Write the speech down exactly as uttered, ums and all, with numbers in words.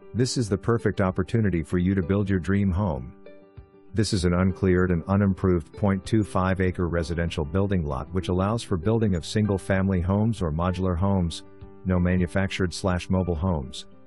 This is the perfect opportunity for you to build your dream home. This is an uncleared and unimproved zero point two five acre residential building lot which allows for building of single-family homes or modular homes, no manufactured slash mobile homes.